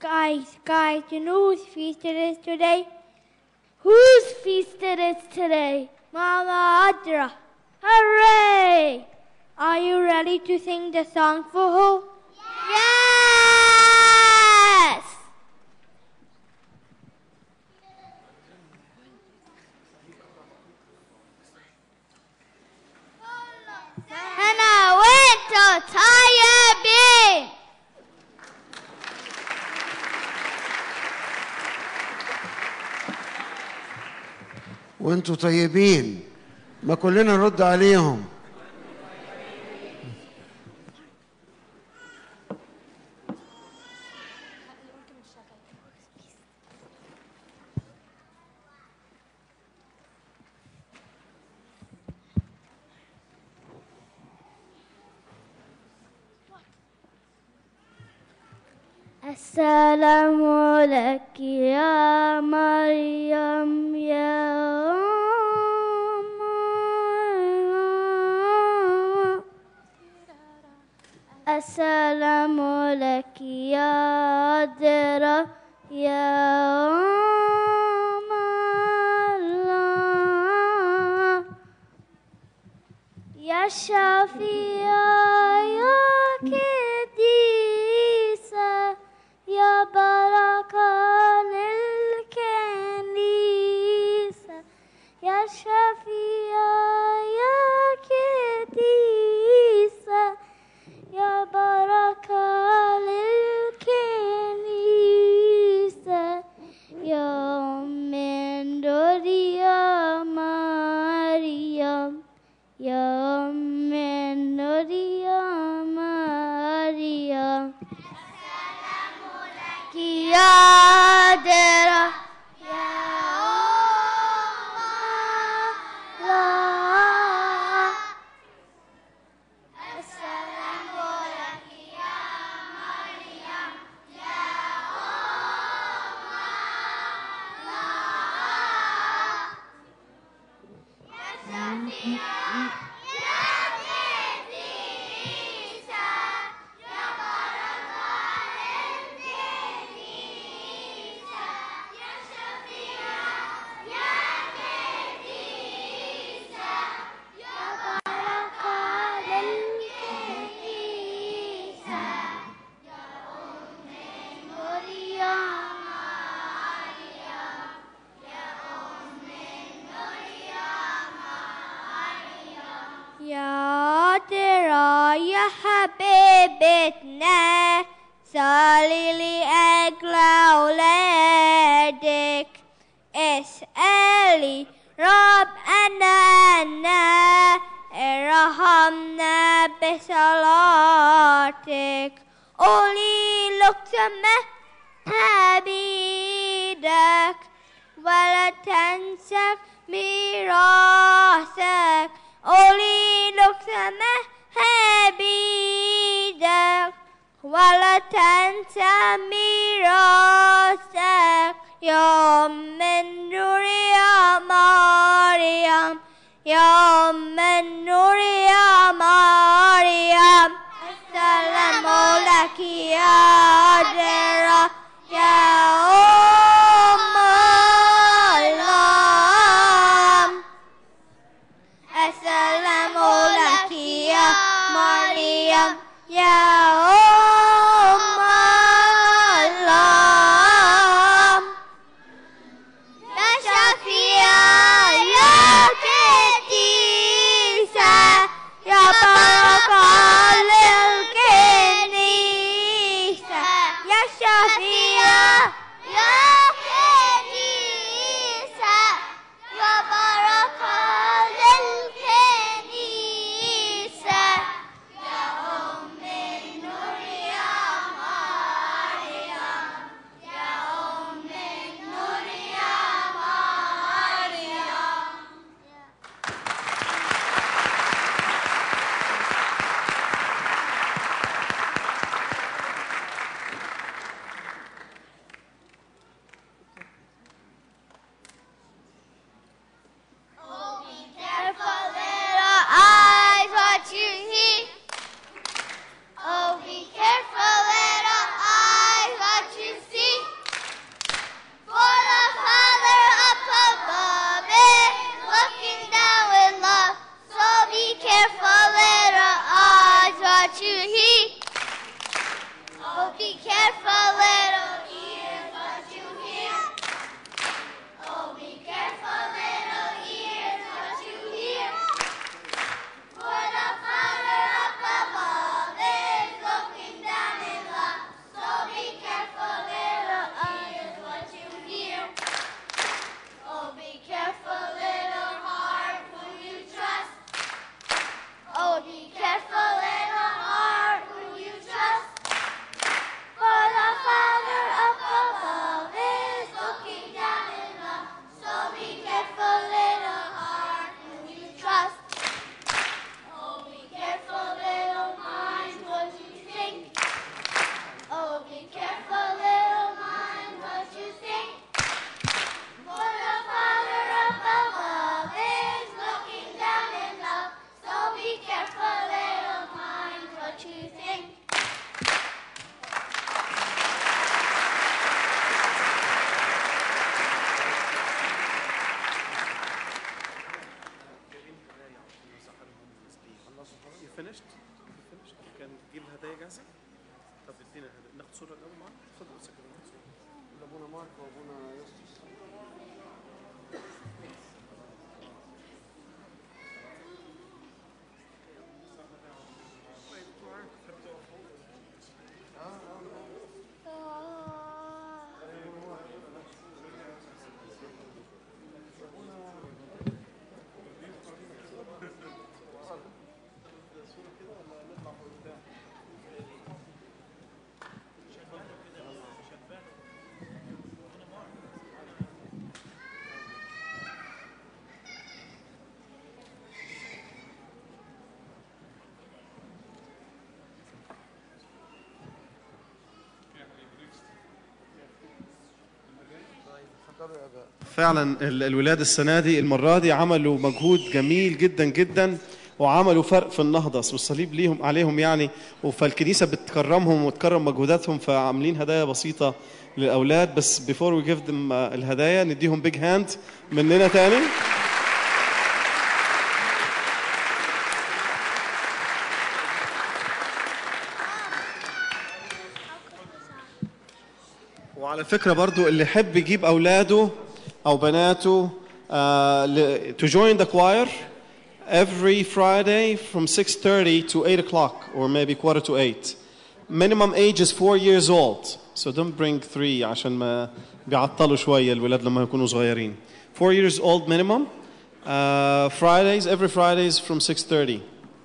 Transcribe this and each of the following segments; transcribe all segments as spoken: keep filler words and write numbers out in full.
Guys, guys, you know whose feast it is today? Whose feast it is today? Mama Adra. Hooray! Are you ready to sing the song for her? Yes! And I went to Tayyibin. وانتوا طيبين، ما كلنا نرد عليهم. السلام لك يا مريم يا أم. السلام لك يا عذراء يا أم الله يا شفيعة يا قديسة يا بركة للكنيسة يا شفيعة يا قديسة يا بركة للكنيسة يا أم النور يا مريم يا أم النور يا مريم يا عذراء يا أم الله السلام لك يا مريم يا أم الله يا شفيعة يا قديسة يا بركة للكنيسة يا شفيعة يا قديسة يا بركة للكنيسة يا أم النور يا مريم يا أم النور يا مريم يا عذراء يا حبيبتنا صلي لأجل أولادك اسألي ربنا أنا ارحمنا بصلاتك قولي لقسمها بيدك ولا تنسى ميراثك قولي لقسمها بيدك ولا تنسى ميراثك يا أم النور يا مريم يا أم النور يا مريم السلام لك يا عذراء يا أم الله السلام لك يا مريم يا أم الله يا شفيعة يا قديسة يا بركة للكنيسة يا شفيعة يا قديسة يا بركة للكنيسة يا أم النور يا مريم يا أم النور يا مريم فعلا الولاد السنة دي المرة دي عملوا مجهود جميل جدا جدا وعملوا فرق في النهضة والصليب ليهم عليهم يعني، فالكنيسة بتكرمهم وتكرم مجهوداتهم، فعاملين هدايا بسيطة للأولاد. بس before we give them الهدايا نديهم big hand مننا تاني. وعلى فكرة برضو اللي يحب يجيب أولاده أو بناته uh, to join the choir every Friday from six thirty to eight o'clock or maybe quarter to eight. Minimum age is four years old. So don't bring three عشان ما بيعطلوا شوية الولاد لما يكونوا صغيرين. Four years old minimum. Uh, Fridays, every Fridays from six thirty.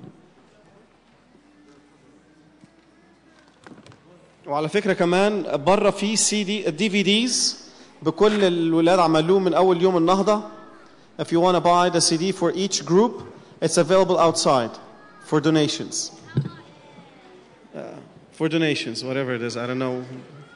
وعلى فكرة كمان برا في سي دي دي في ديز بكل الولاد عملوه من أول يوم النهضة. If you want to buy the C D for each group, it's available outside for donations. Uh, for donations, whatever it is, I don't know.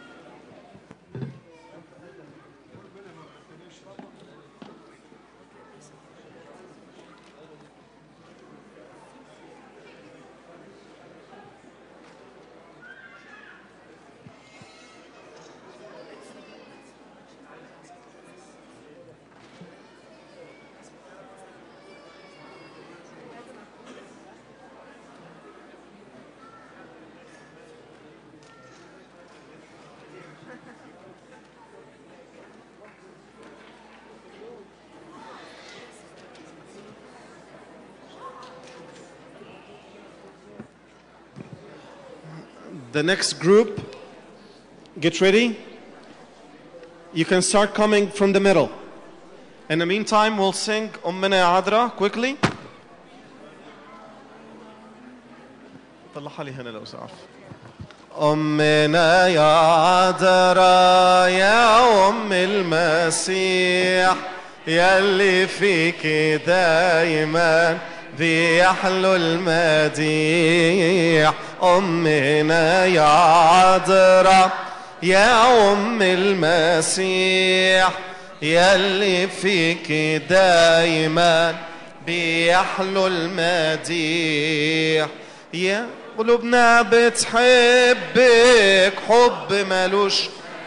The next group, get ready. You can start coming from the middle. In the meantime, we'll sing أمنا يا عذراء quickly. طلعها لي هنا لو سعف. أمنا يا عذراء يا أم المسيح يلي فيك دايما بيحلو المديح. أمنا يا عذراء يا أم المسيح يلي فيك دايما بيحلو المديح. يا قلوبنا بتحبك حب ملوش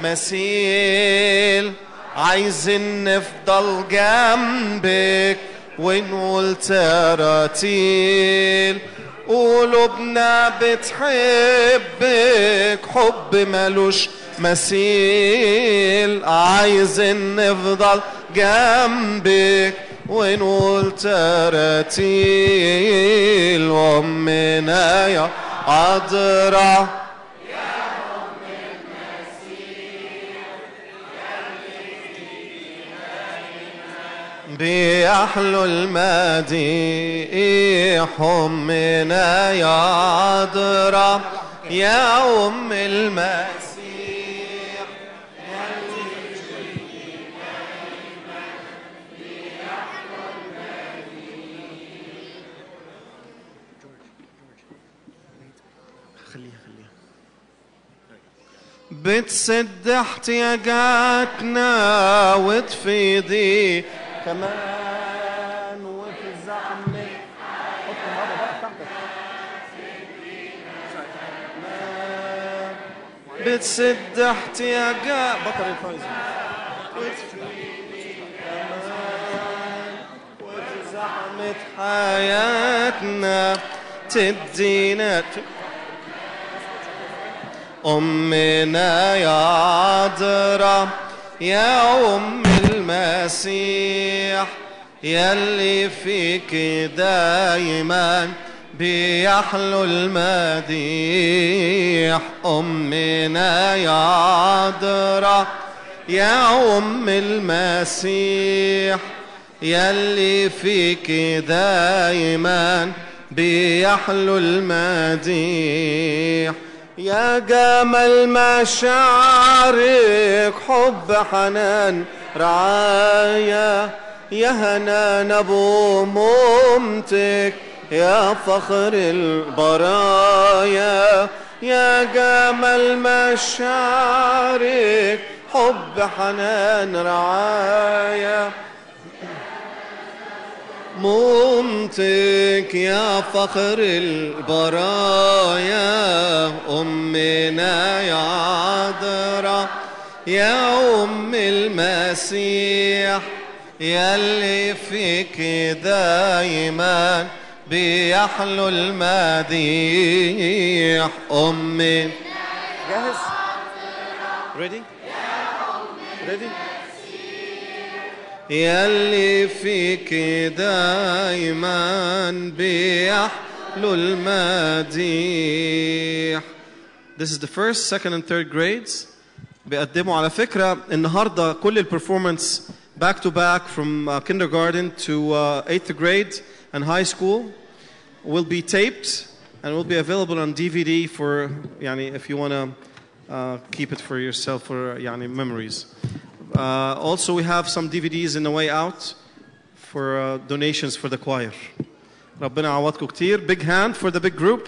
مثيل، عايزين نفضل جنبك ونقول تراتيل. قلوبنا بتحبك حب ملوش مثيل، عايزين نفضل جنبك ونقول تراتيل. أمنا يا عذراء بيحلو المديح. أمنا يا عذراء يا أم المسيح بتسد احتياجاتنا وتفيضي كمان وفي الزحمة حط بابا بقى تحتك. بتسد احتياجات بطل الفايزة وفي زحمة حياتنا تدينا. أمنا يا عذراء يا أم المسيح يلي فيك دايما بيحلو المديح. أمنا يا عذراء يا أم المسيح يلي فيك دايما بيحلو المديح. يا جمال مشاعرك حب حنان رعاية، يا هنان أبو مامتك يا فخر البرايا. يا جمال مشاعرك حب حنان رعاية، مامتك يا فخر البرايا. أمنا يا عذراء يا أم المسيح يلي فيك دايما بيحلو المديح. أمي جاهز؟ ready؟ ready؟ يلي فيك دايما بيحلو المديح. This is the first, second and third grades. بيقدموا على فكرة النهاردة كل البرفورمانس back to back from uh, kindergarten to uh, eighth grade and high school will be taped and will be available on D V D for يعني if you want to uh, keep it for yourself for يعني memories. Uh, also we have some D V Ds in the way out for uh, donations for the choir. ربنا يعوضكم كتير. Big hand for the big group.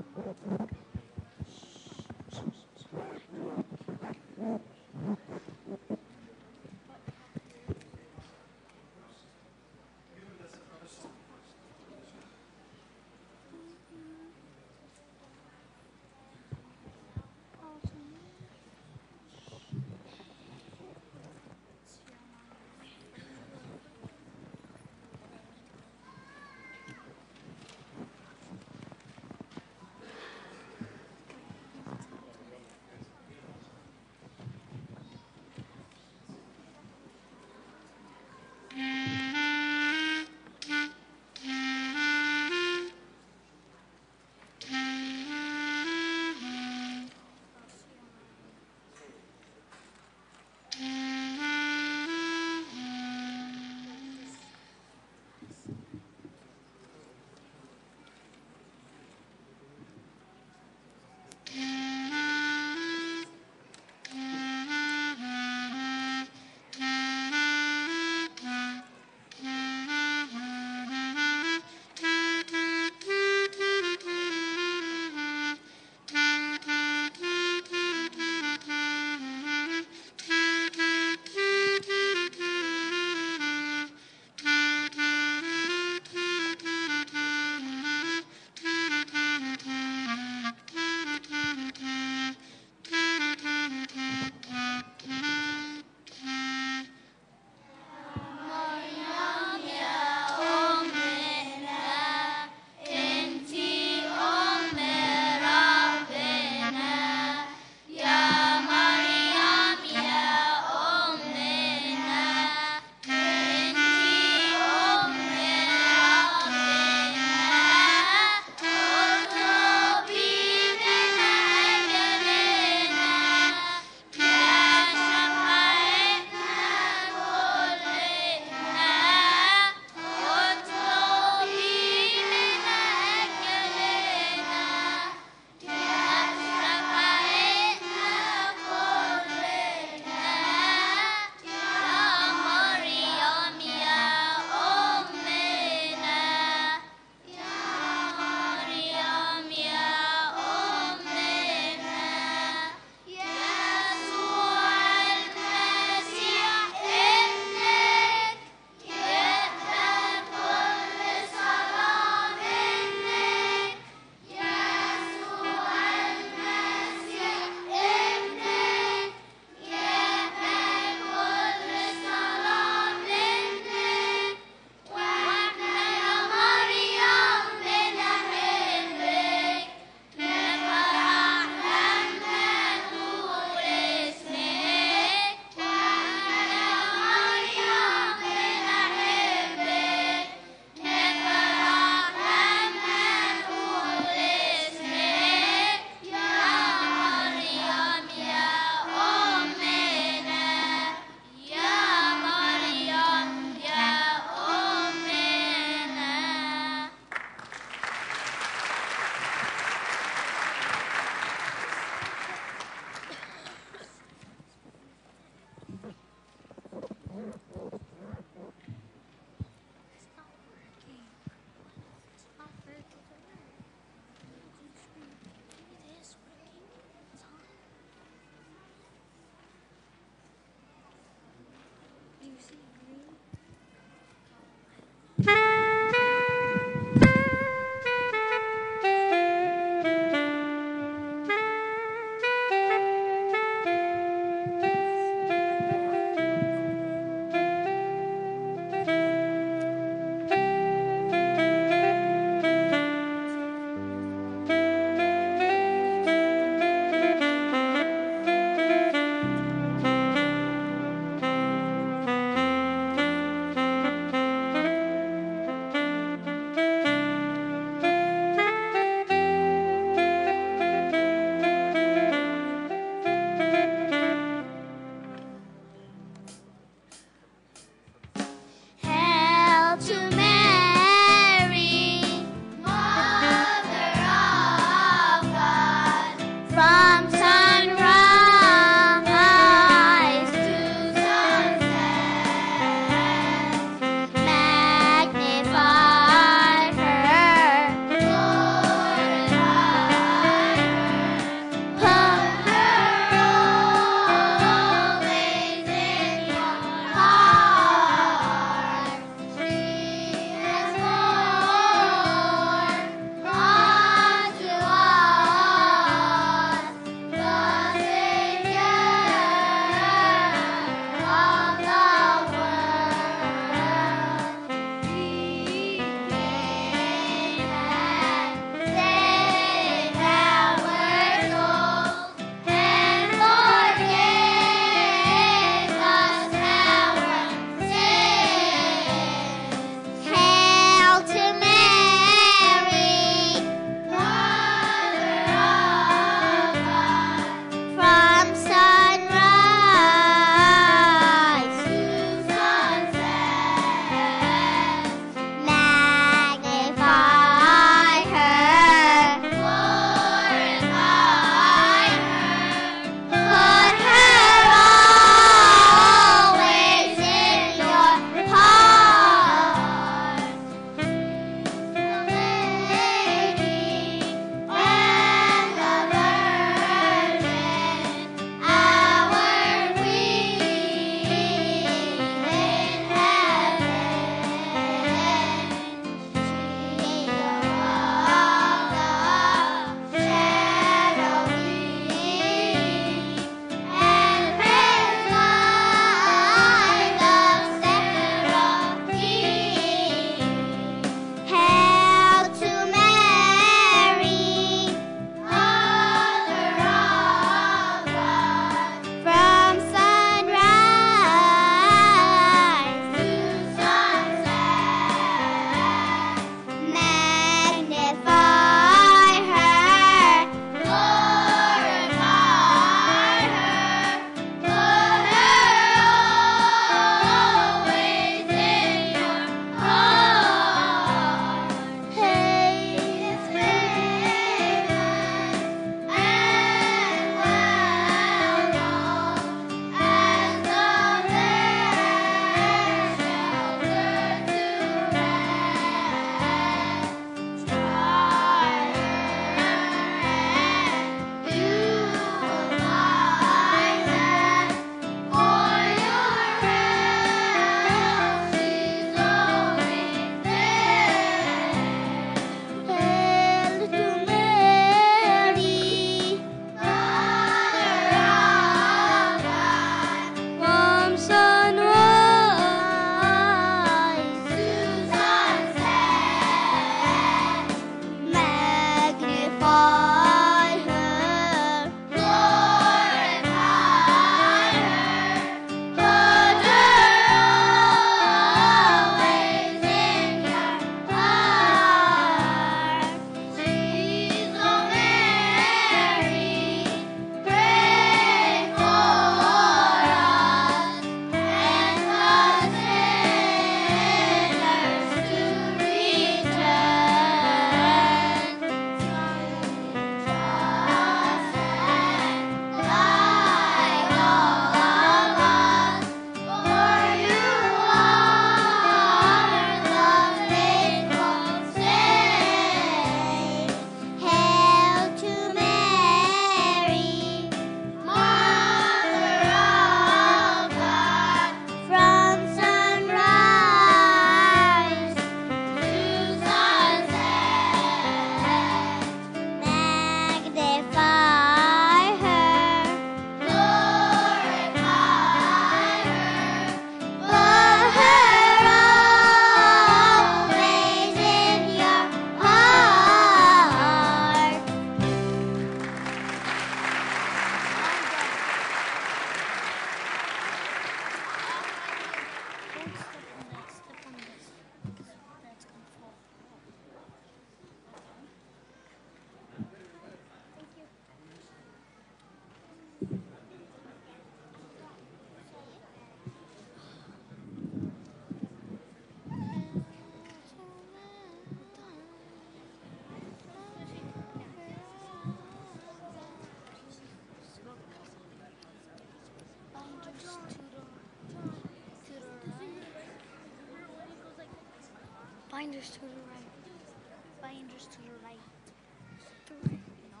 Binders to the right. Binders to the right. To the right. No.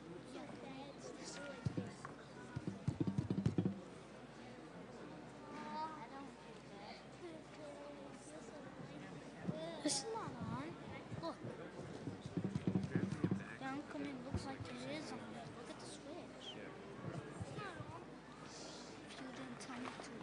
This is not on. Look. Down coming looks like it is on. Look at the switch. It's not on. If you didn't tell me to.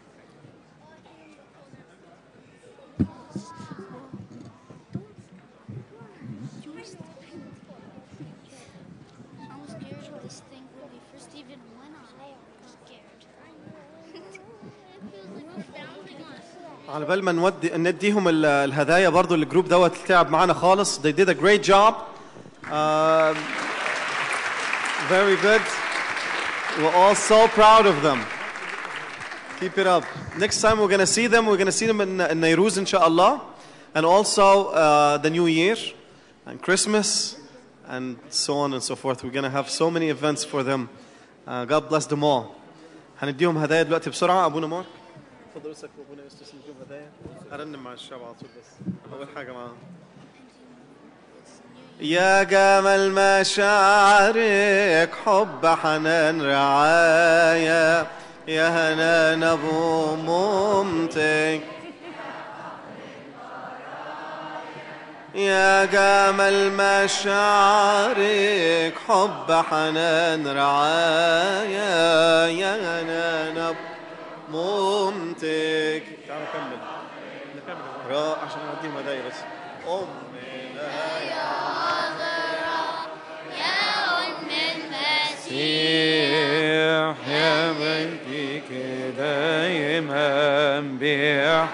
I'm scared of this thing when we first even went on. I'm scared. It feels like we're bouncing on it. على بال ما نودي نديهم ال- الهدايا برضو الجروب دوت تعب معانا خالص. They did a great job. Uh, very good. We're all so proud of them. Keep it up. Next time we're going to see them, we're going to see them in, in Nairuz, inshallah. And also uh, the New Year and Christmas and so on and so forth. We're going to have so many events for them. Uh, God bless them all. هنديهم هدايا دلوقتي بسرعة. أبونا مارك. تفضل وسك أبونا يوسف نديهم هدايا. أرنم مع الشعب على طول بس. أول حاجة معاهم. يا جمال مشاعرك حب حنان رعاية يا هنان أبو ممتك يا جمال مشاعرك حب حنان رعاية يا هنان أبو ممتك. تعالوا نكمل نكمل عشان أوديهم هدايا بس. أمنا يا المسيح يا بنتك دائما بيح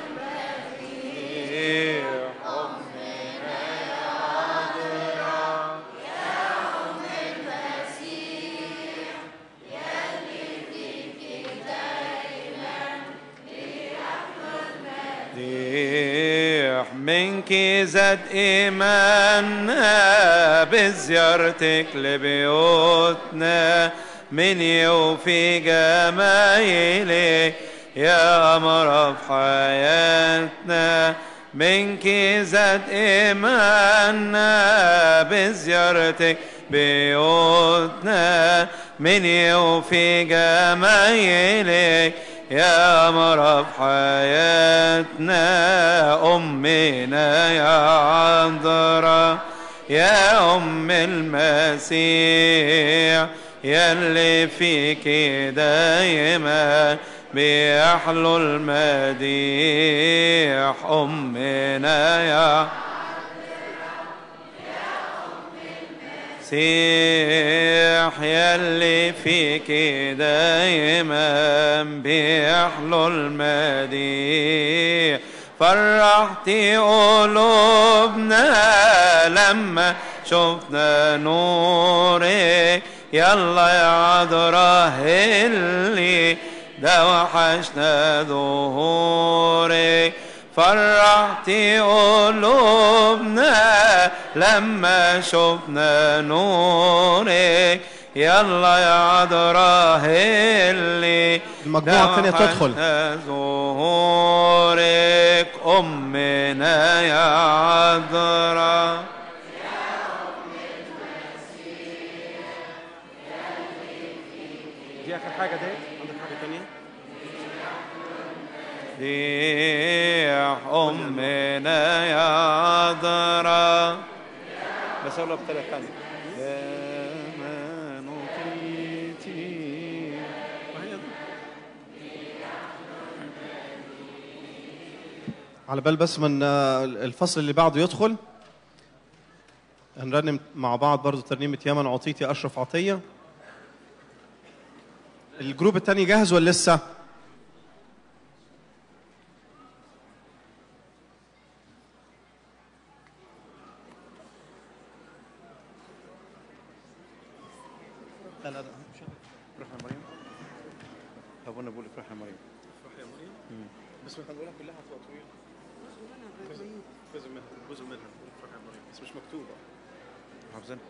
منك زاد إيماننا بزيارتك لبيوتنا من يوفي جمايلك يا أمر في حياتنا. منك زاد إيماننا بزيارتك بيوتنا من يوفي جمايلك يا أمر في حياتنا. أمنا يا عذراء يا أم المسيح يلي فيك دايما بيحلو المديح. أمنا يا مسيح يلي فيك دايما بيحلو المديح. فرحتي قلوبنا لما شفنا نورك يلا يا عذراء اللي ده وحشنا ظهورك. فرحتي قلوبنا لما شفنا نورك يلا يا عذراء اللي المجموعة الثانية تدخل. ظهورك أمنا يا عذراء دي آخر حاجة. دي عندك حاجة تانية؟ ديح أمنا يا عذراء بس أقولها بطريقة تانية. على بال بس من الفصل اللي بعده يدخل هنرنم مع بعض برضو ترنيمة يا من عطيت يا أشرف عطية. الجروب الثاني جاهز ولا لسه؟ لا لا لا روح يا مريم. ابونا بقول لك روح يا مريم. روح يا مريم. بس مش هنقولها كلها هتبقى طويله. جزء منها جزء منها روح يا مريم بس مش مكتوبه. حافظينها.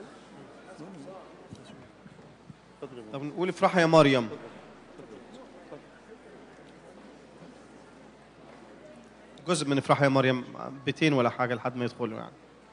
طب نقول افرحي يا مريم. جزء من افرح يا مريم، بيتين ولا حاجه لحد ما يدخلوا يعني.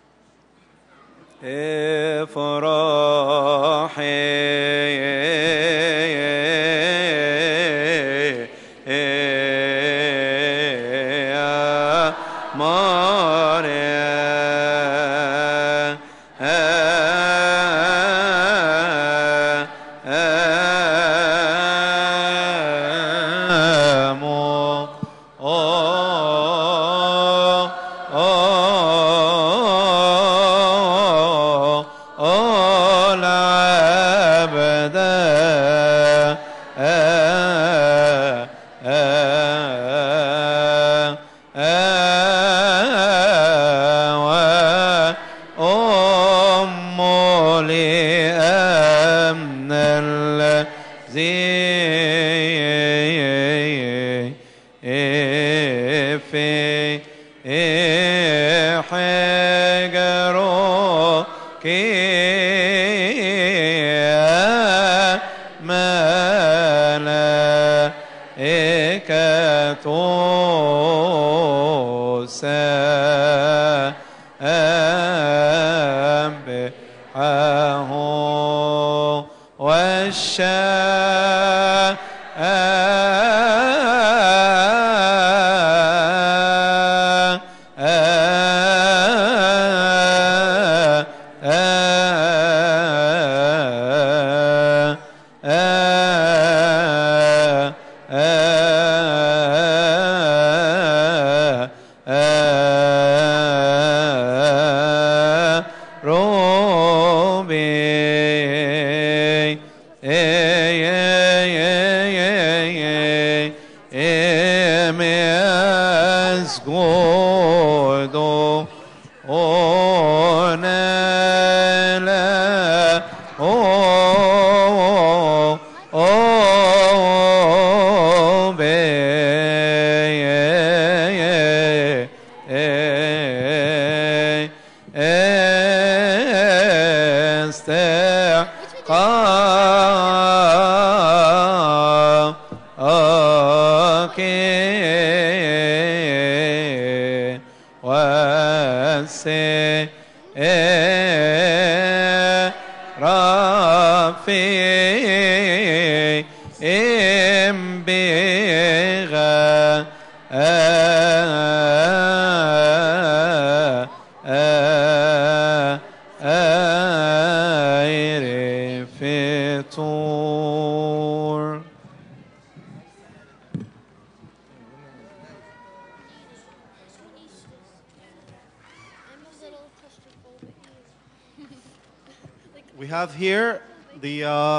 We have here the uh,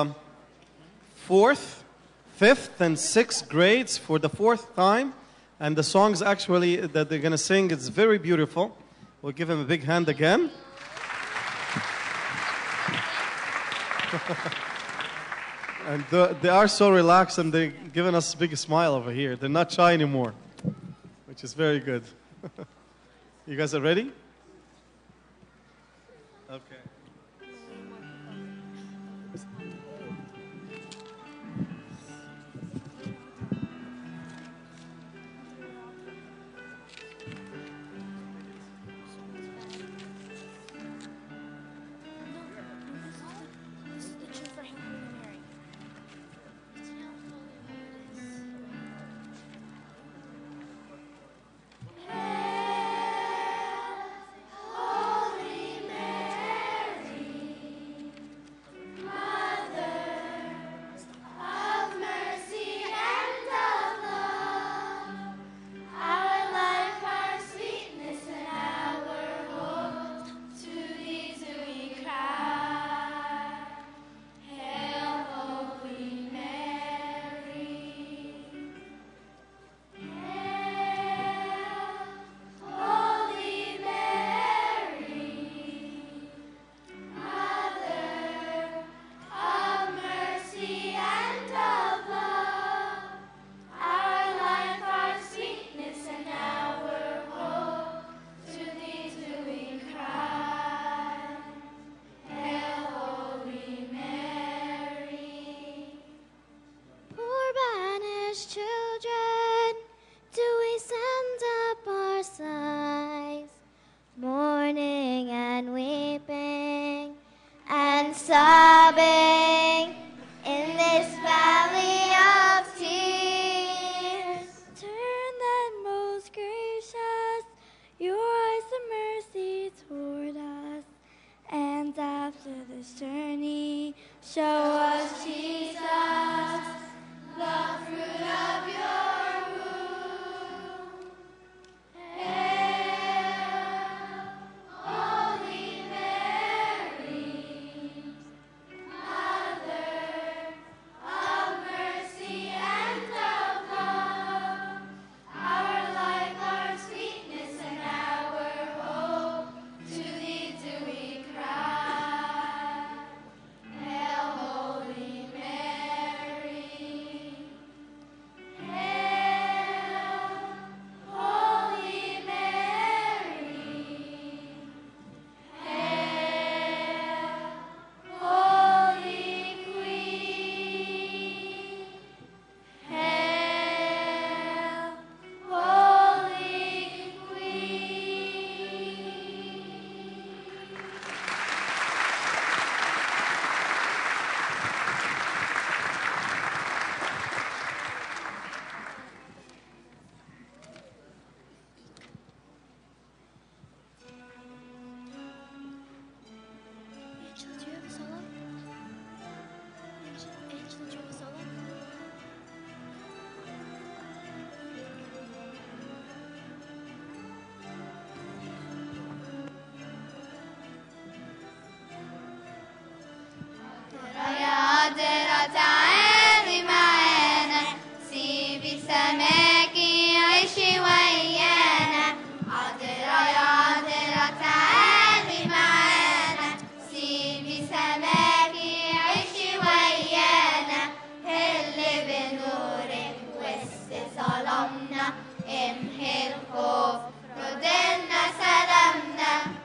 fourth, fifth, and sixth grades for the fourth time. And the songs actually that they're going to sing is very beautiful. We'll give them a big hand again. And the, they are so relaxed and they're giving us a big smile over here. They're not shy anymore, which is very good. You guys are ready? Okay. Holy Mary. sobbing in this valley of tears. Turn then, most gracious, your eyes of mercy toward us, and after this journey, show us Jesus, the fruit of your womb. Hail, Holy Mary, Mother of mercy and of love, our life, our sweetness, and our hope, to thee do we cry. Hail, Holy Mary. Hail, Holy Mary. Hail, Holy Queen. Hail, Holy Queen. Angela, do you have a solo? Angela, Angela, do you have a solo? يا عذرا تعالي معانا، سيبي سماكي عيشي ويانا. عذرا يا عذرا تعالي معانا، سيبي سماكي عيشي ويانا. هلي بنورك وسط ظلمنا، امحي الخوف ردلنا سلامنا.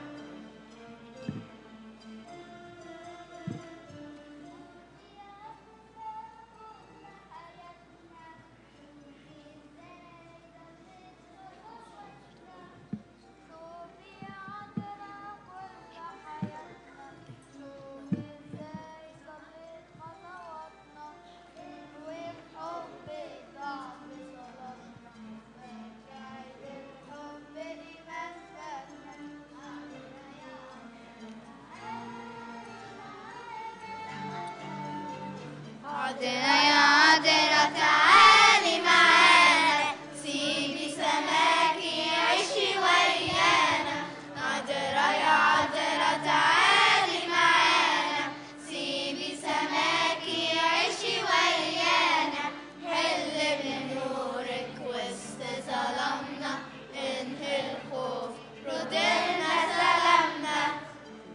عذرا يا عذرا تعالي معانا، سيبي سماكي عيشي ويانا. عذرا يا عذرا تعالي معانا، سيبي سماكي عيشي ويانا. حل بنورك وسط ظلمنا، انهي الخوف ردلنا سلامنا.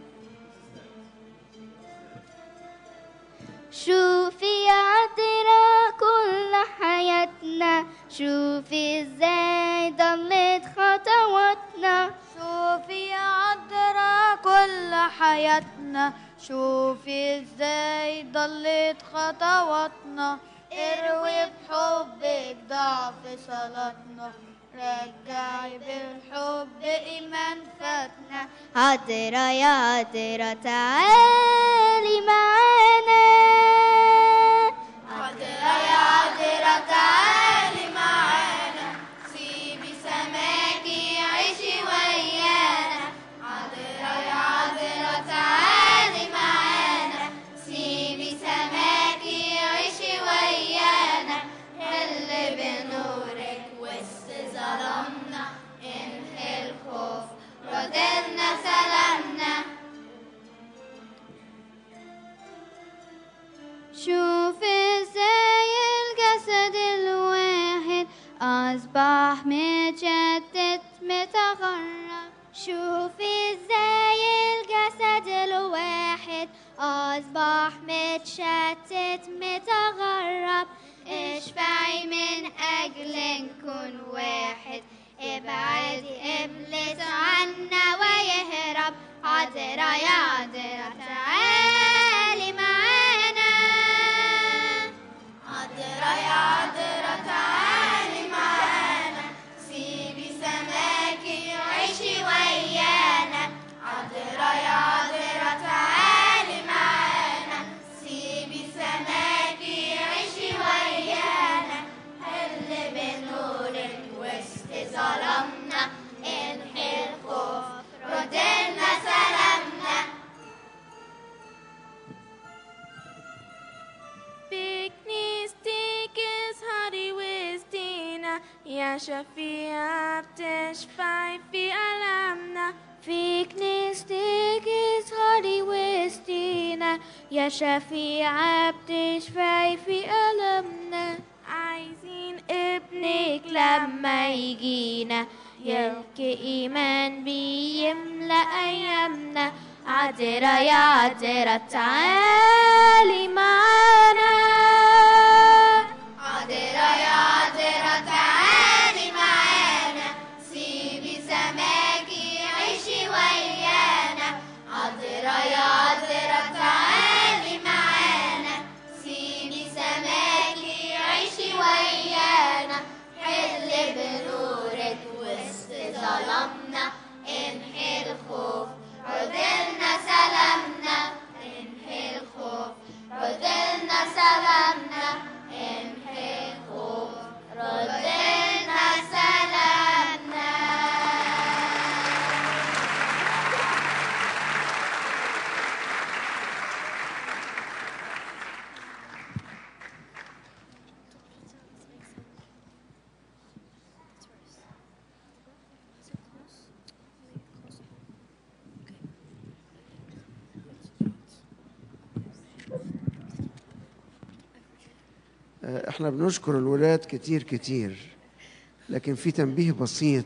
شوفي يا عذرا كل حياتنا، شوفي ازاي ضلت خطواتنا. شوفي يا عذرا كل حياتنا، شوفي ازاي ضلت خطواتنا. اروي بحبك ضعف صلاتنا، رجعي بالحب ايمان فاتنا. عذرا يا عذرا تعالي معانا. عذرا يا عذرا تعالي معانا، سيبي سماكي عيشي ويانا. عذرا يا عذرا تعالي معانا، سيبي سماكي عيشي ويانا. حل بنورك وسط ظلمنا، امحي الخوف ردلنا سلامنا. شوفي ازاي الجسد الواحد أصبح متشتت متغرب. شوفي ازاي الجسد الواحد أصبح متشتت متغرب. اشفعي من أجل نكون واحد، ابعدي إبليس عنا ويهرب. عذرا يا عذرا تعالي معانا. عذرا يا عذرا تعالي معانا، سيبي سماكي عيشي ويانا. عذرا يا عذرا تعالي معانا، شفيع بتشفع في ألمنا في كنيستك اظهري وسطينا يا شفيعة بتشفعي في ألمنا. عايزين ابنك لما يجينا يلقي إيمان بيملأ أيامنا. عذرة يا عذرة تعالي معانا. عذرة يا عذرة تعالي معانا سيبي سماكي عيشي ويانا. عذرة يا عذرة تعالي معانا سيبي سماكي عيشي ويانا. حل بنورك وسط ظلمنا انحي الخوف ردلنا سلامنا. انحي الخوف ردلنا سلامنا. انحي الخوف ردلنا سلامنا. احنا بنشكر الولاد كتير كتير، لكن في تنبيه بسيط.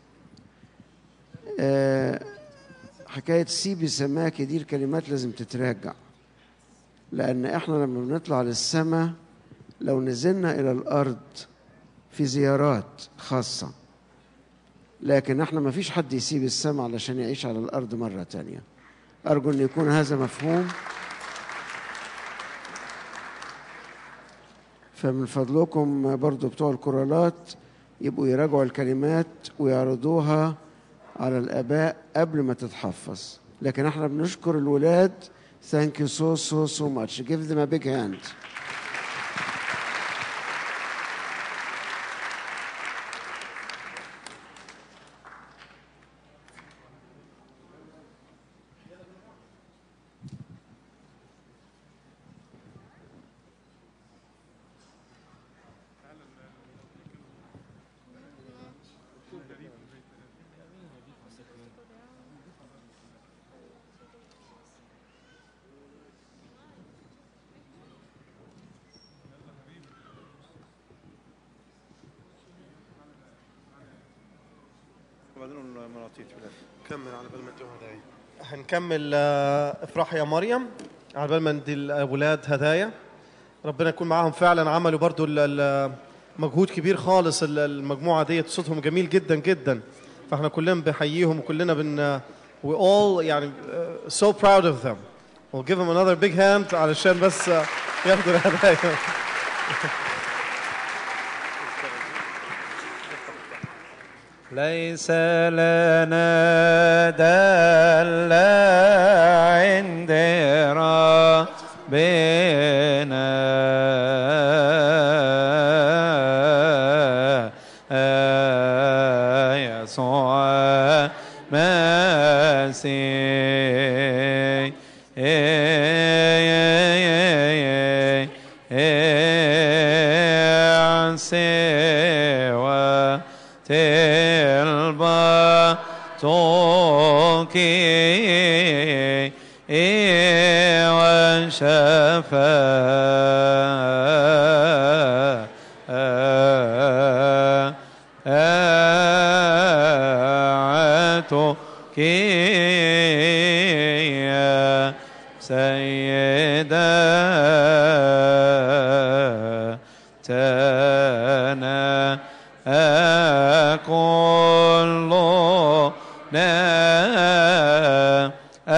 اه حكاية سيبي سماكي دي الكلمات لازم تتراجع، لأن احنا لما بنطلع للسماء لو نزلنا إلى الأرض في زيارات خاصة، لكن احنا ما فيش حد يسيب السماء علشان يعيش على الأرض مرة تانية. أرجو أن يكون هذا مفهوم. فمن فضلكم برضو بتوع الكورالات يبقوا يراجعوا الكلمات ويعرضوها على الآباء قبل ما تتحفظ. لكن احنا بنشكر الولاد. Thank you so so so much. Give them a big hand. كمل على بال ما نديهم هدايا. هنكمل آه، افرح يا مريم على بال ما ندي الاولاد هدايا. ربنا يكون معاهم. فعلا عملوا برضو ال- ال- مجهود كبير خالص. ال- المجموعه ديت صوتهم جميل جدا جدا، فاحنا كلنا بنحييهم وكلنا بن we all يعني uh, so proud of them. We'll give them another big hand علشان بس uh, ياخدوا الهدايا. ليس لنا دل عند ربنا يسوع مسيح سوى تلبى توكي وشفاعتك يا سيدتنا كلنا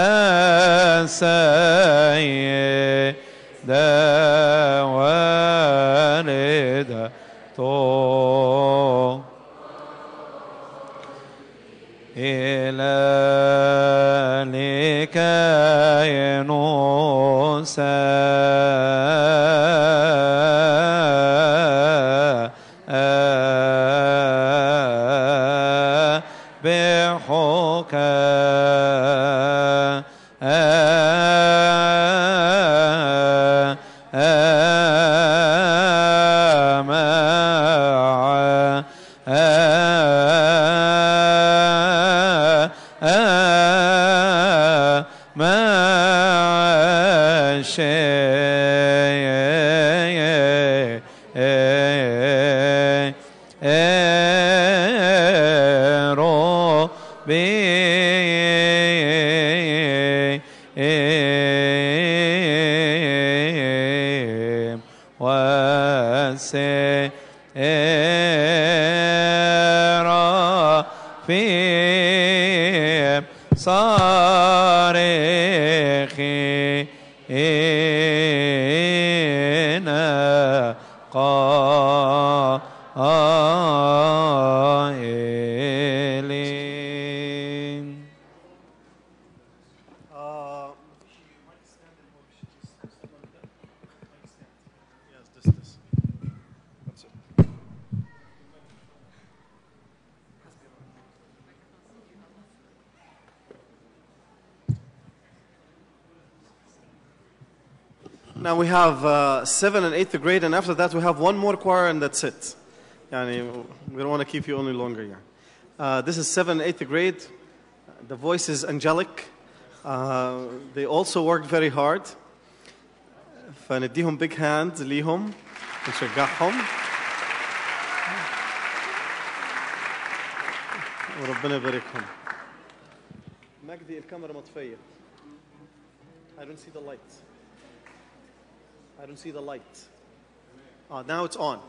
السيدة والدته إلى لكي نسبحك مع بهم والسيرة فيهم صارخين قائلين. Now we have uh, seventh and eighth grade, and after that we have one more choir, and that's it. Yani, we don't want to keep you any longer here. Uh, this is seventh and eighth grade. The voice is angelic. Uh, they also worked very hard. فنديهم big hand ليهم نشجعهم. وربنا يباركهم. مجدي الكاميرا مطفية. I don't see the light. I don't see the light. Oh, now it's on.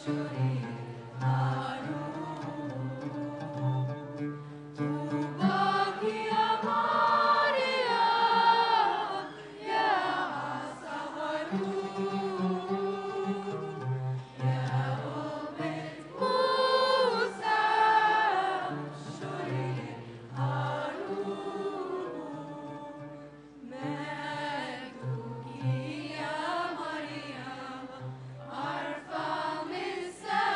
مجدك يا مريم أرفع من السماء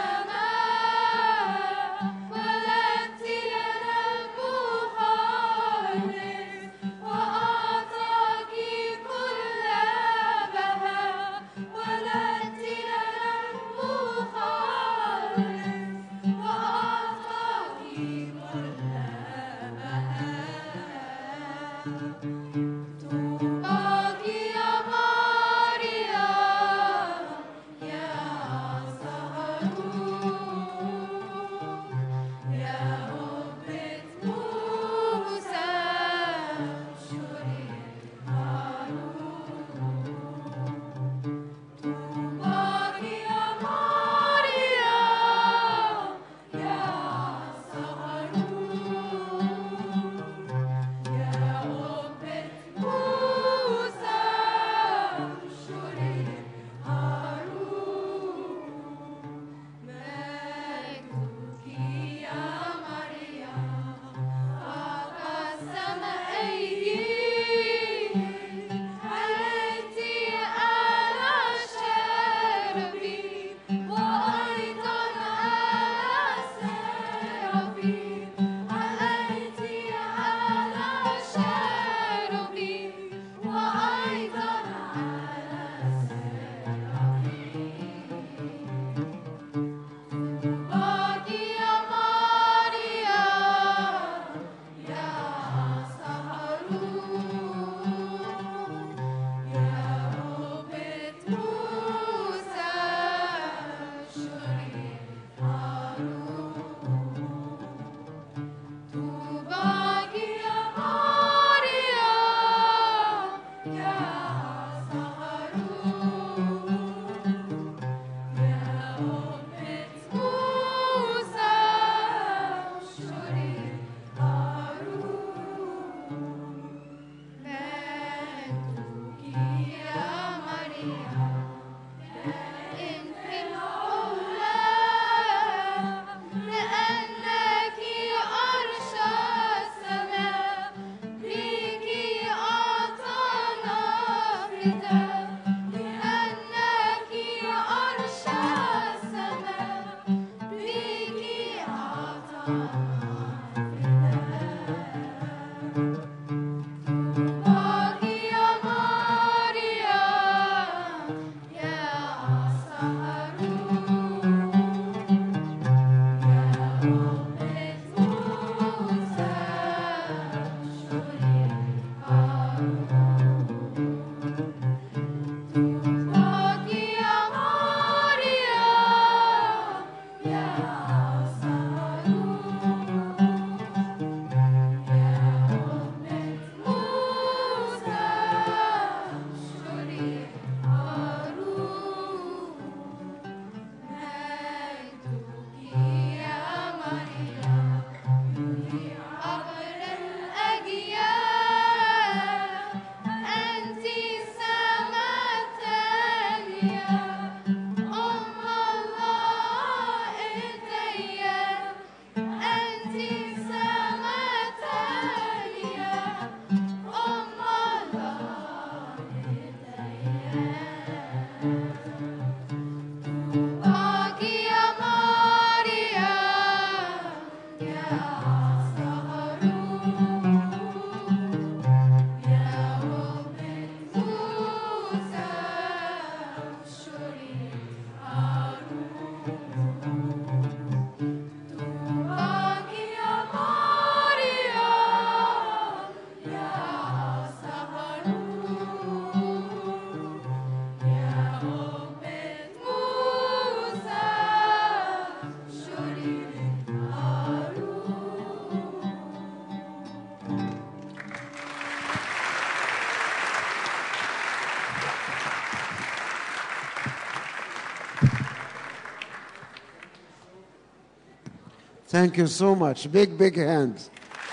Thank you so much. Big, big hands.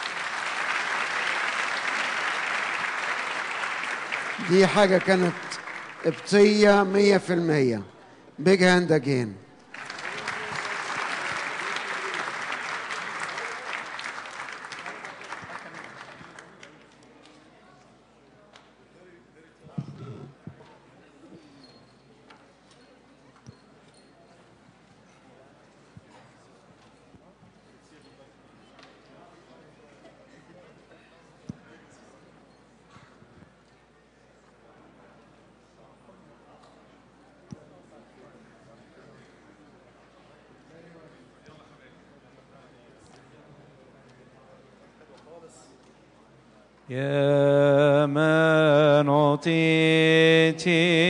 دي حاجة كانت قبطية مية في المية. Big hand again. يا من أعطيت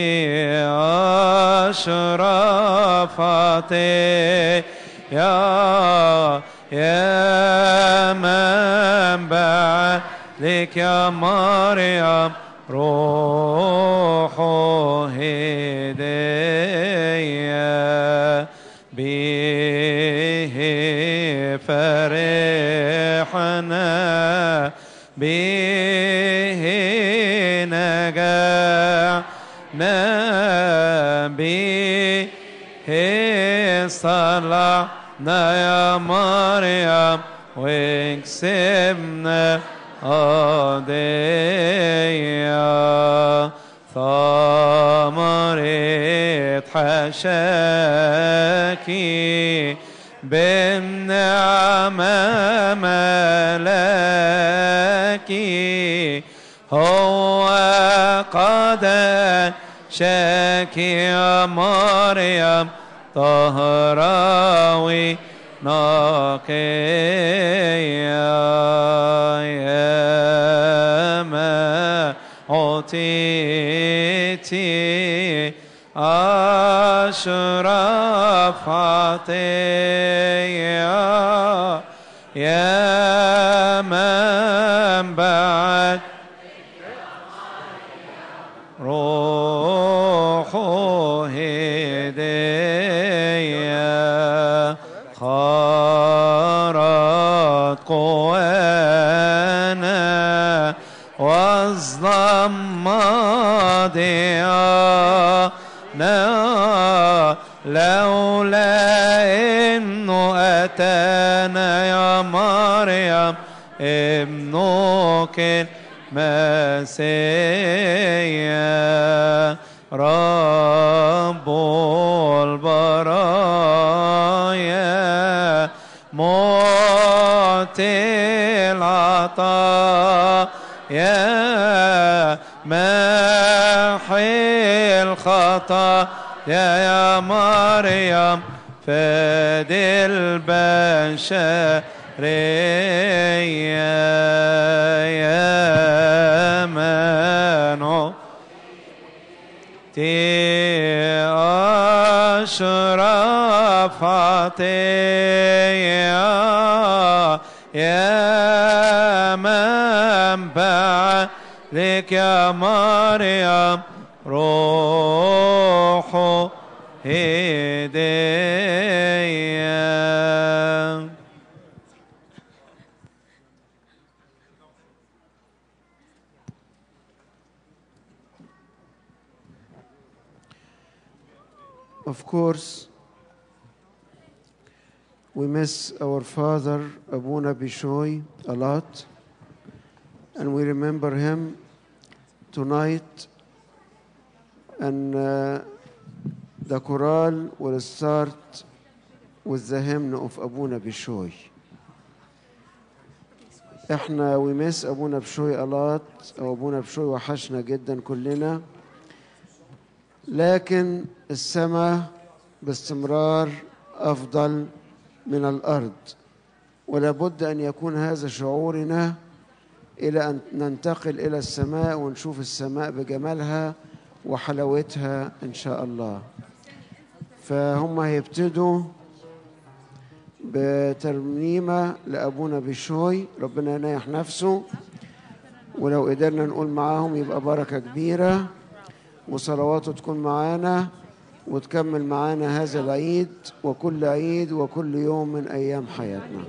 أشرفتي يا يا من بعدك يا مريم روح هدية به فرحنا به نجعنا به صلعنا يا مريم وكسبنا قضية ثمرة حشاكي بالنعمة ملاكي هو قد شاكي يا مريم طهراوي نقيا يا ما عطيتي أشرف عطية يا من بعد روح هدية خارت قوانا واظلم ماضيانا لولا إنه أتانا يا مريم ابنك المسيح رب البرايا معطي العطاء يا محي الخطا يا مريم فدي البشرية يا منو تي أشرف عطية يا منبع لك يا مريم روح هدية. Of course, we miss our father, Abuna Bishoy, a lot, and we remember him tonight. And uh, the choral will start with the hymn of Abuna Bishoy. احنا we miss Abuna Bishoy a lot, أو Abuna Bishoy وحشنا جدا كلنا. لكن السماء باستمرار أفضل من الأرض، ولا بد أن يكون هذا شعورنا إلى أن ننتقل إلى السماء ونشوف السماء بجمالها وحلاوتها إن شاء الله. فهم هيبتدوا بترنيمة لأبونا بشوي، ربنا ينيح نفسه، ولو قدرنا نقول معاهم يبقى بركة كبيرة وصلواته تكون معانا. وتكمل معانا هذا العيد وكل عيد وكل يوم من أيام حياتنا.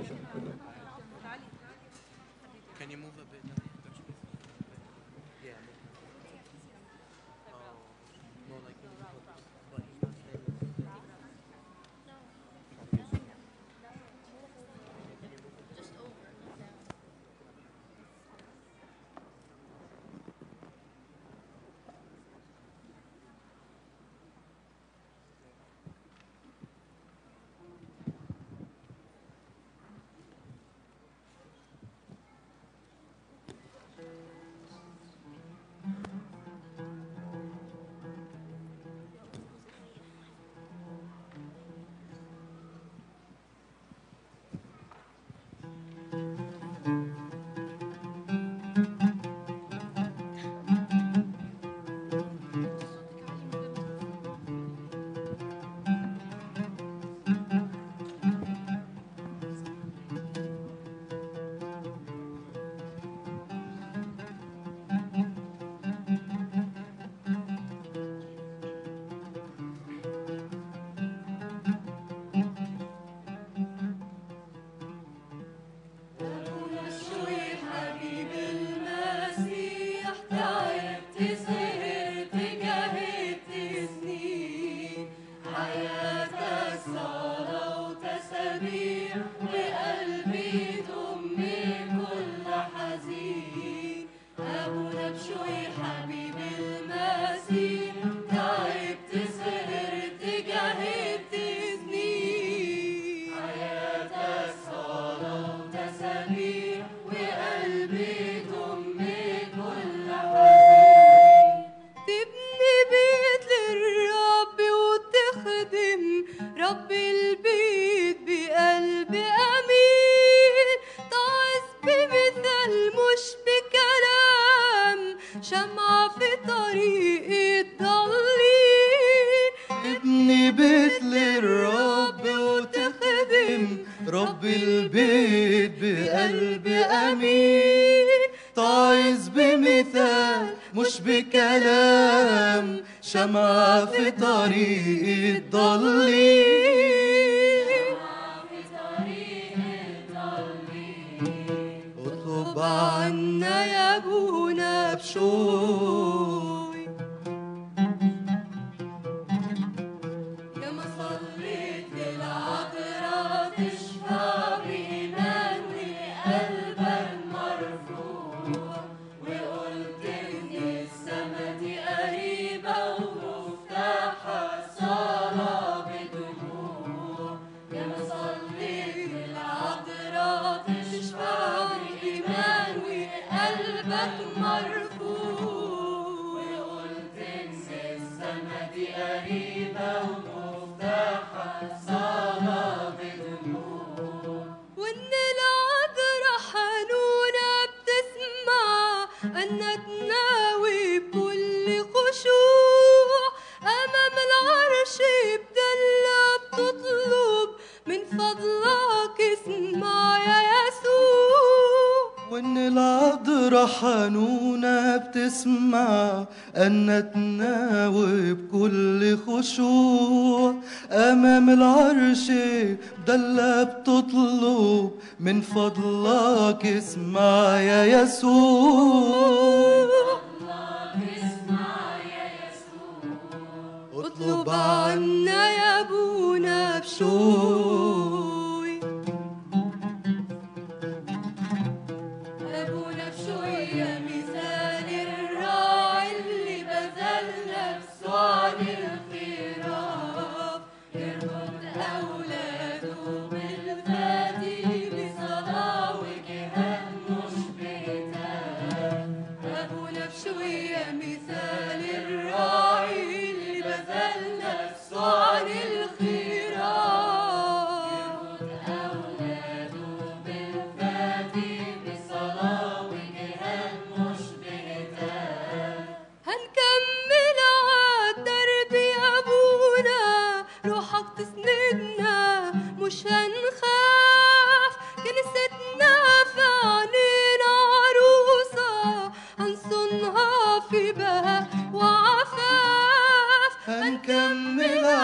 هنكمل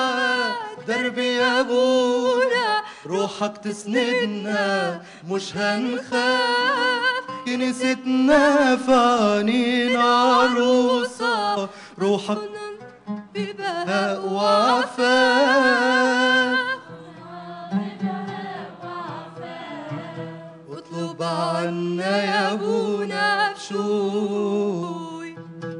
يا أبونا، روحك تسندنا مش هنخاف، كنيستنا في عنينا عروسة، روحك ببهاء وعفاف. اطلب عنا يا أبونا بشوي،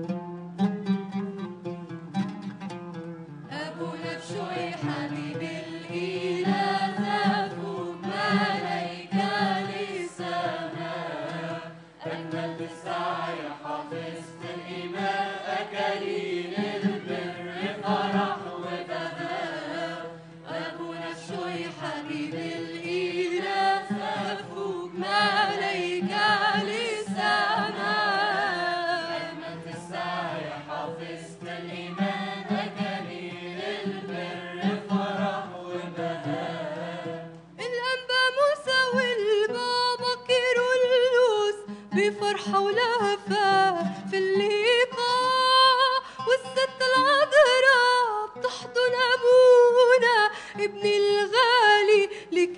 أبونا بشوي حبيب الإله، فوق ملايكة للسماء، أجمل بالسعي حافظت الإيمان، أكاليل البر فرح وبهاء. أبونا بشوي حبيب الإله، فوق ملايكة للسماء، أجمل بالسعي حافظت الإيمان، أكاليل البر فرح وبهاء. الأنبا موسى والبابا كيرلس بفرحة ولهفة في اللقاء، والست العذراء بتحضن أبونا ابن الغالي لك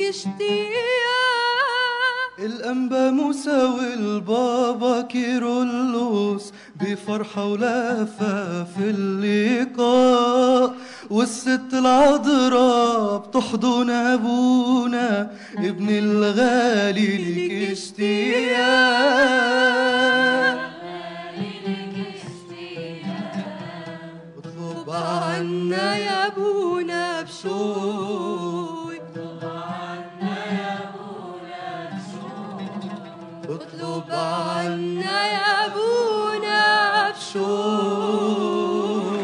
اشتياق. الأنبا موسى والبابا كيرلس بفرحة ولهفة في اللقاء، والست العذراء بتحضن أبونا ابن الغالي لك اشتياق. اطلب عنا يا أبونا بشوي، اطلب عنا يا أبونا بشوي، اطلب عنا يا أبونا بشوي.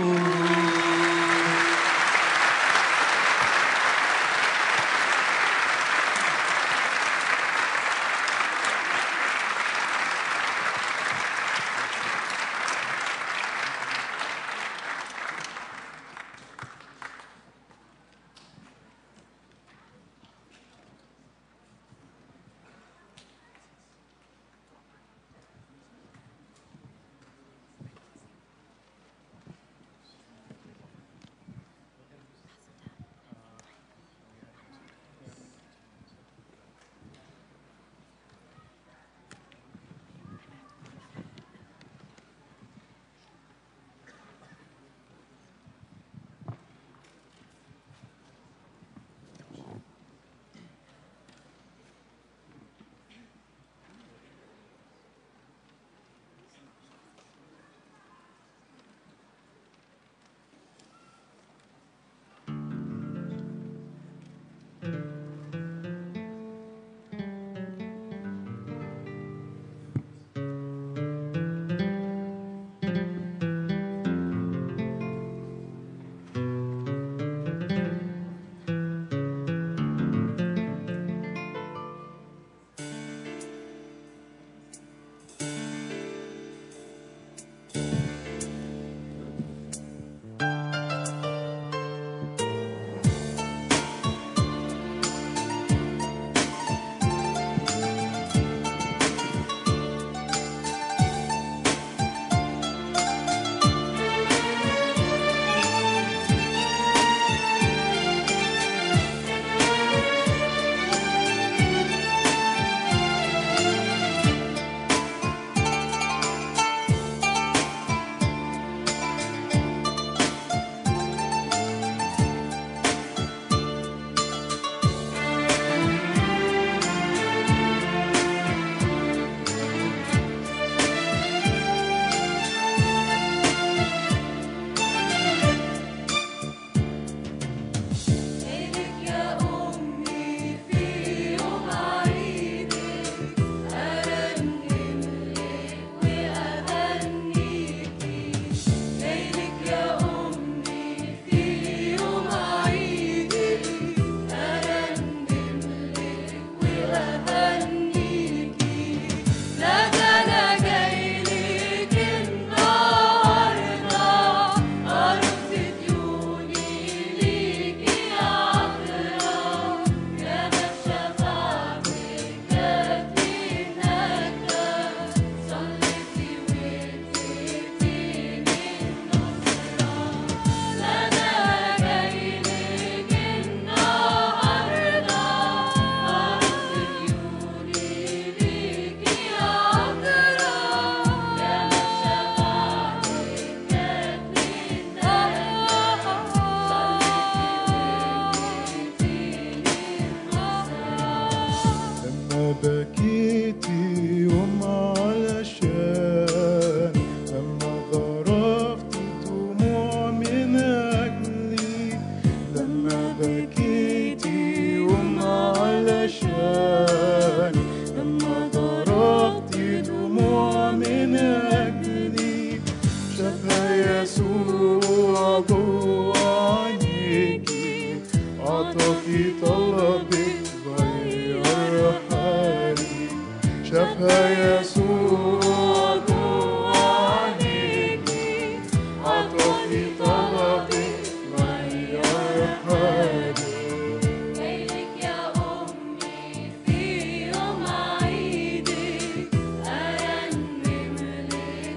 عطاكي طلبك غير حالي شافها يسوع جوا عينيكي عطاكي طلبك غير حالي جايلك يا أمي في يوم عيدك أرنم لك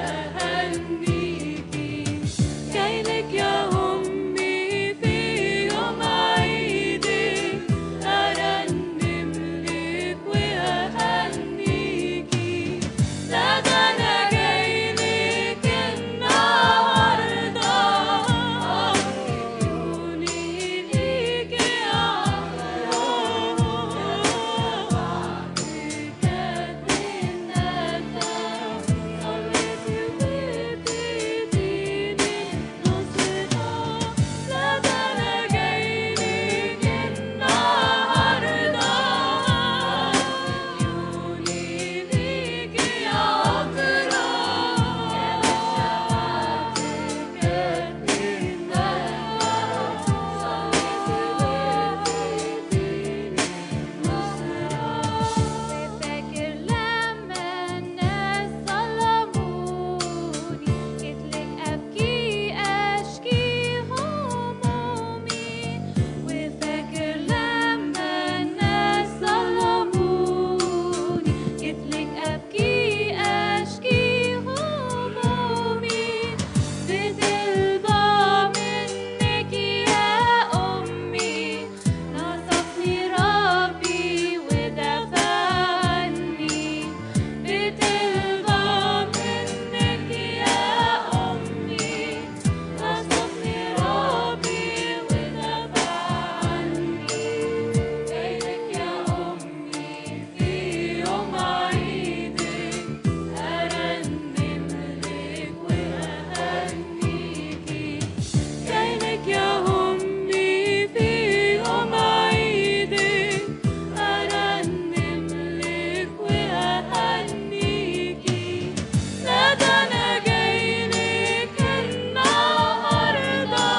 وأهنيكي جايلك يا أمي في يوم عيدك أرنم لك وأهنيكي لا ده أنا جايلك النهاردة عيوني ليكي يا فاكر لما الناس ظلموني جيتلك أبكي أشكي همومي وفاكر لما الناس ظلموني جيتلك أبكي أشكي همومي بطلبة منك يا أمي نصفني ربي ودفعني بطلبة منك يا أمي نصفني ربي ودفعني جايلك يا أمي في يوم عيدك أرنم لك وأهنيكي جايلك يا أمي في يوم عيدك أرنم لك وأهنيكي لا ده أنا جايلك النهاردة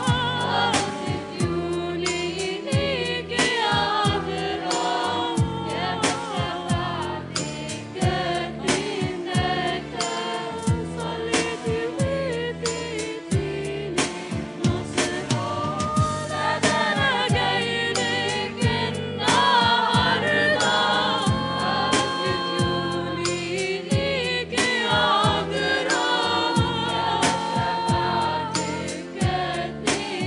عيوني ليكي يا عذراء يا بشفاعتك جديدك صليتي واديتيني نصرة لا ده أنا جايلك النهاردة عيوني ليكي يا عذراء يا بشفاعتك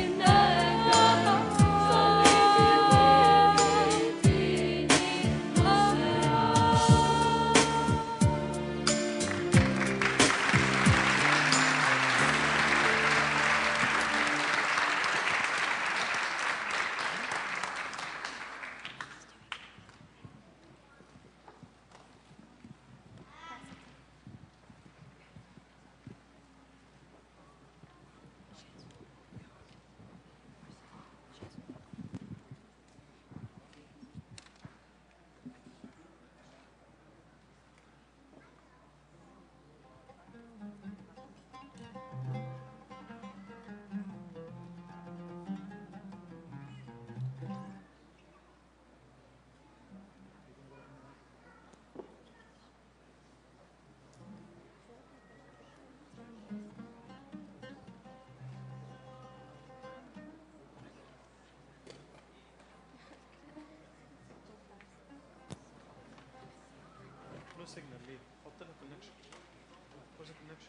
نو سيجنال ليه؟ حط لها كونكشن. Where's the connection?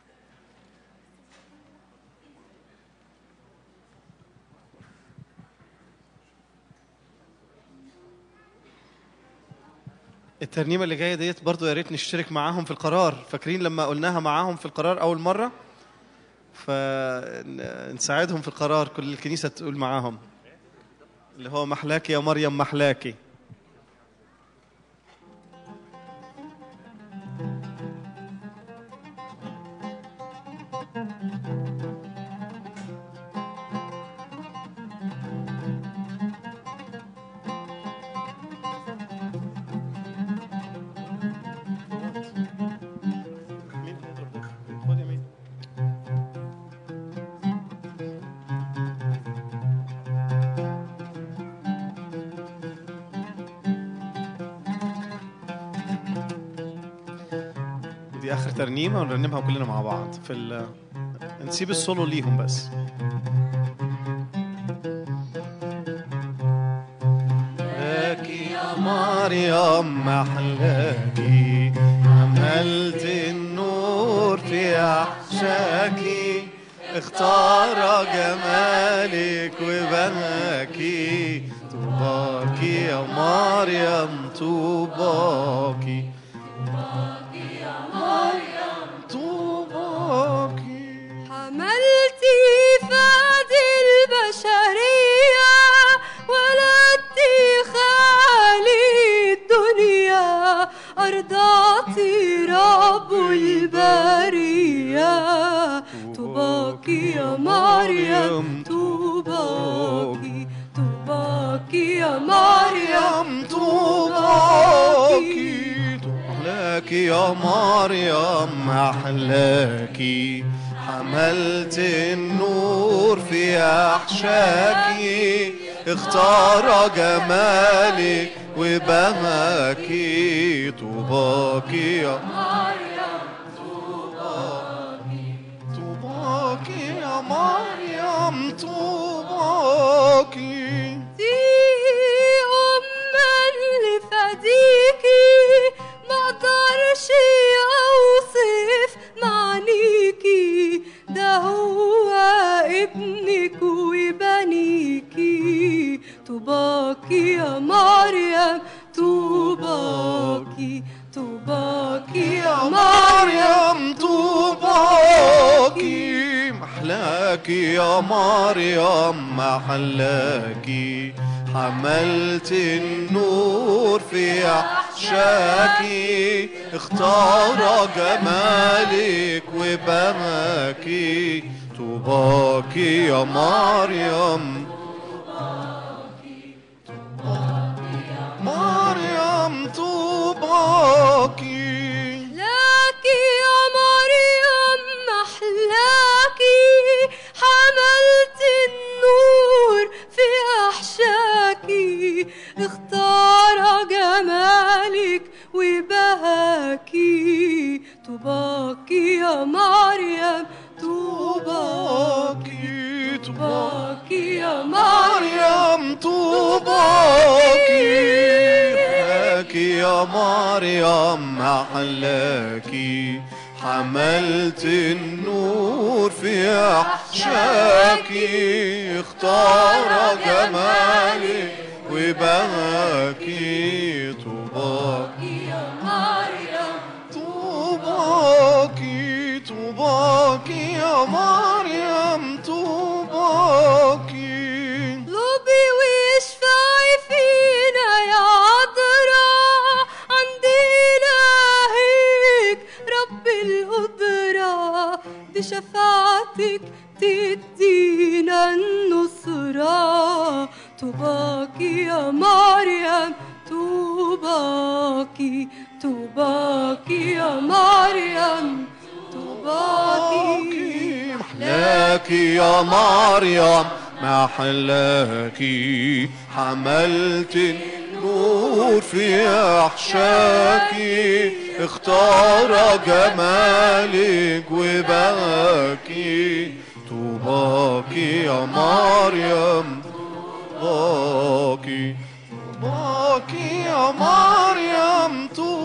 الترنيمة اللي جاية ديت برضو يا ريت نشترك معاهم في القرار. فاكرين لما قلناها معاهم في القرار أول مرة؟ فنساعدهم في القرار، كل الكنيسة تقول معاهم اللي هو محلاكي يا مريم محلاكي. دي آخر ترنيمة ونرنمها كلنا مع بعض في ال نسيب السولو ليهم بس. لكي يا مريم محلاكي، عملت النور في أحشاكي، اختار جمالك وبناكي، طوباكي يا مريم طوباكي، طوباكي يا مريم طوباكي. حملتي فادي البشرية، ولدتي خالي الدنيا، أرضعتي رب البرية، طوباكي يا مريم طوباكي، طوباكي يا مريم طوباكي. أحلاكي يا مريم أحلاكي، حملت النور في أحشاكي، اختار جمالك وبهاكي، طوباكي يا مريم طوباكي، طوباكي يا مريم طوباكي. دي أما لفديكي، مقدرش أوصف معانيكي، ده هو ابنك وبنيكي، طوباكي يا مريم طوباكي، طوباكي يا مريم طوباكي. محلاكي يا مريم محلاكي، حملت النور في أحشاكي، اختار جمالك وبهاكي، طوباكي يا مريم، مريم طوباكي. لكي يا مريم محلاكي، حملت النور في أحشاكي، اختار جمالك وبهاكي، طوباكي يا مريم طوباكي، طوباكي يا مريم طوباكي. محلاكي يا مريم محلاكي، حملت النور في أحشاكي، اختار جمالك وبهاكي، طوباكي يا مريم طوباكي، طوباكي يا مريم طوباكي. لبي واشفعي فينا يا عذراء، عند إلهك رب القدرة، بشفاعتك تدينا النصرة، طوباكي يا مريم طوباكي، طوباكي يا مريم طوباكي. محلاكي يا مريم محلاكي، حملت النور في أحشاكي، اختار جمالك وبهاكي، طوباكي يا مريم طوباكي، طوباكي يا مريم طوباكي.